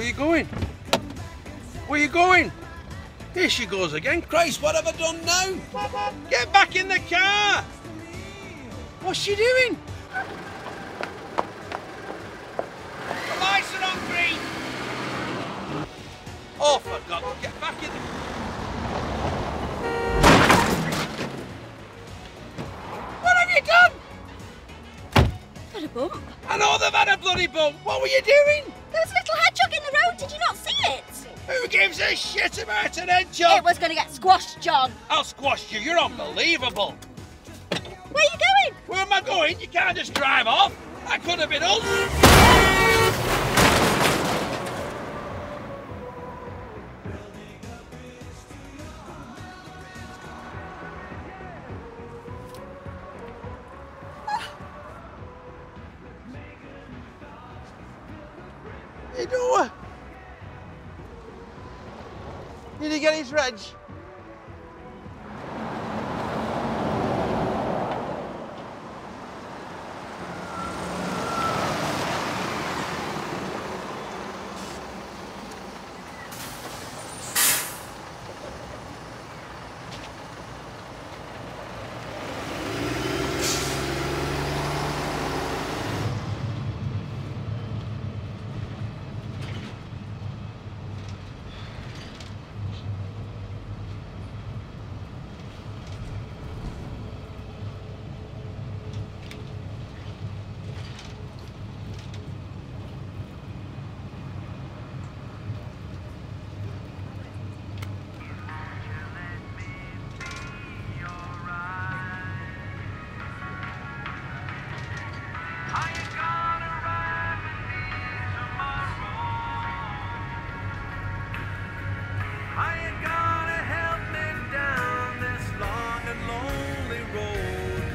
Where you going? Where you going? Here she goes again. Christ, what have I done now? Get back in the car! What's she doing? The lights are on green! Oh, for God, get back in the... What have you done? Had a bump. I know they've had a bloody bump. What were you doing? There was a little hedgehog in the road. Did you not see it? Who gives a shit about an hedgehog? It was going to get squashed, John. I'll squash you. You're unbelievable. Where are you going? Where am I going? You can't just drive off. That could have been us. You know, did he get his reg?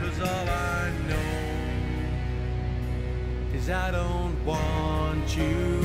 I don't want you